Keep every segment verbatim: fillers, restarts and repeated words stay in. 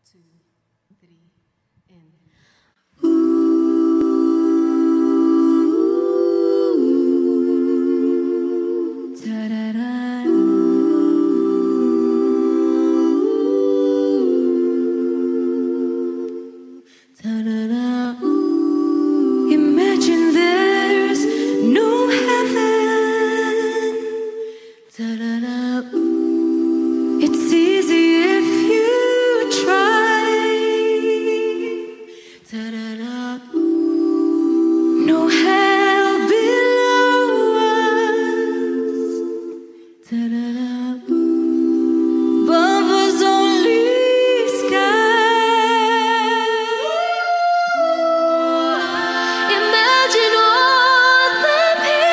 two, three, and imagine there's no heaven. It's easy if you try. No hell below us. Above us only sky. Imagine all the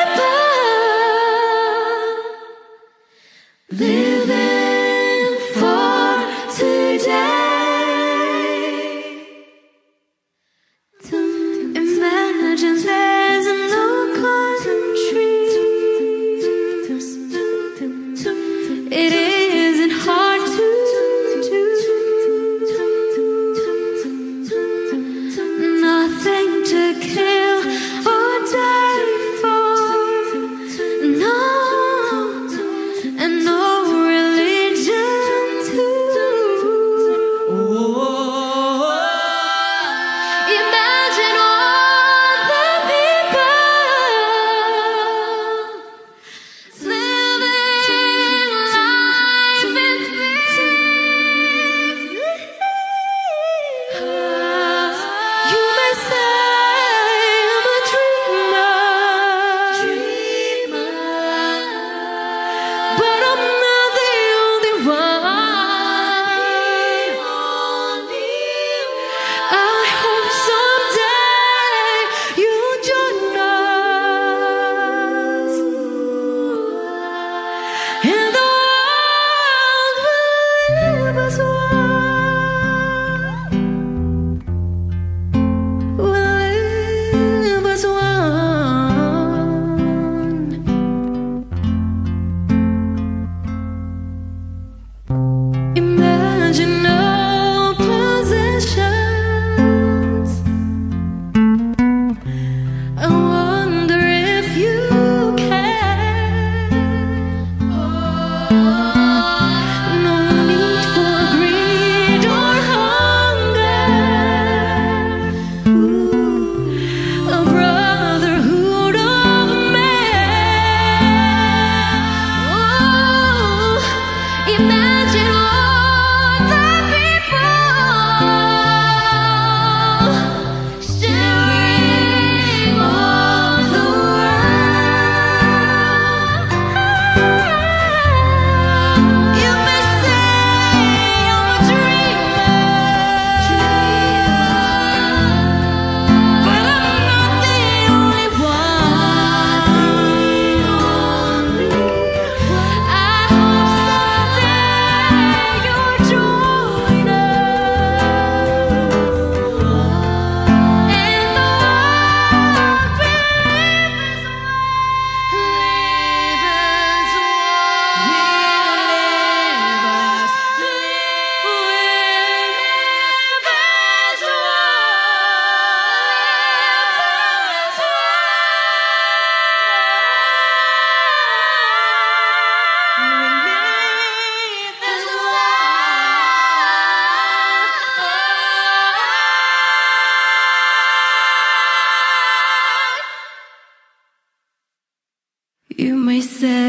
people living for today. Imagine there's no countries. It isn't hard to do. Nothing to kill or die for. No, and no religion too. Imagine all the people living life in peace. You may say I'm a dreamer, but I'm not the only one. I hope someday you'll join us, and the world will live as one. Will live as one. Imagine no possessions. I wonder if you can. No need for greed or hunger. Ooh, a brotherhood of man. Ooh, imagine all the people sharing all the world. You may say I'm a dreamer, but I'm not the only one. I hope someday you'll join us, and the world will live as one. You may say